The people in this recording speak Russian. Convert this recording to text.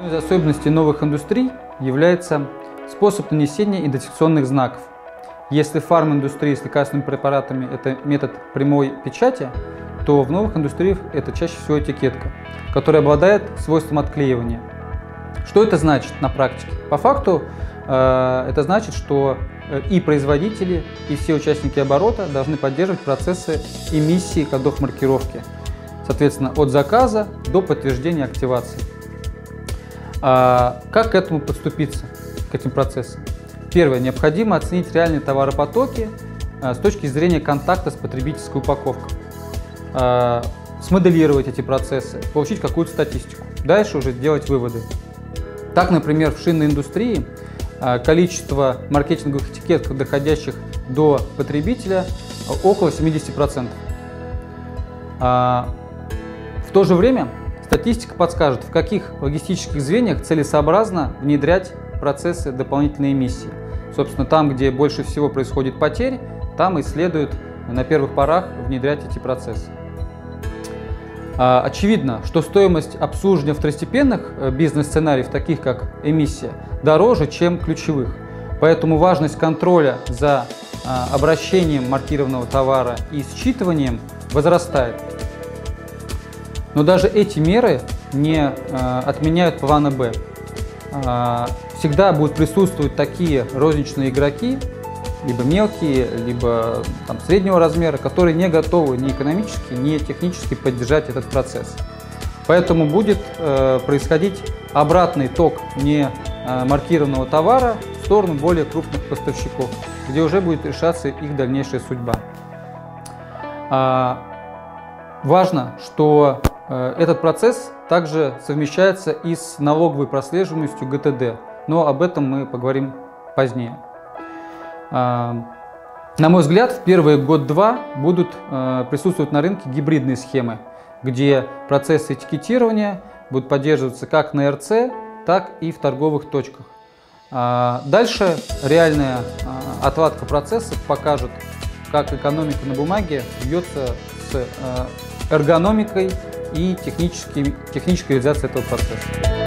Из особенностей новых индустрий является способ нанесения идентификационных знаков. Если в фарминдустрии с лекарственными препаратами это метод прямой печати, то в новых индустриях это чаще всего этикетка, которая обладает свойством отклеивания. Что это значит на практике? По факту это значит, что и производители, и все участники оборота должны поддерживать процессы эмиссии кодов маркировки, соответственно, от заказа до подтверждения активации. Как к этому подступиться, к этим процессам? Первое. Необходимо оценить реальные товаропотоки с точки зрения контакта с потребительской упаковкой. Смоделировать эти процессы, получить какую-то статистику. Дальше уже делать выводы. Так, например, в шинной индустрии количество маркетинговых этикеток, доходящих до потребителя, около 70%. В то же время статистика подскажет, в каких логистических звеньях целесообразно внедрять процессы дополнительной эмиссии. Собственно, там, где больше всего происходит потерь, там и следует на первых порах внедрять эти процессы. Очевидно, что стоимость обслуживания второстепенных бизнес-сценариев, таких как эмиссия, дороже, чем ключевых. Поэтому важность контроля за обращением маркированного товара и считыванием возрастает. Но даже эти меры не отменяют плана «Б». Всегда будут присутствовать такие розничные игроки, либо мелкие, либо среднего размера, которые не готовы ни экономически, ни технически поддержать этот процесс. Поэтому будет происходить обратный ток немаркированного товара в сторону более крупных поставщиков, где уже будет решаться их дальнейшая судьба. Важно, что этот процесс также совмещается и с налоговой прослеживаемостью ГТД, но об этом мы поговорим позднее. На мой взгляд, в первые год-два будут присутствовать на рынке гибридные схемы, где процессы этикетирования будут поддерживаться как на РЦ, так и в торговых точках. Дальше реальная отладка процессов покажет, как экономика на бумаге бьется с эргономикой и технической реализацией этого процесса.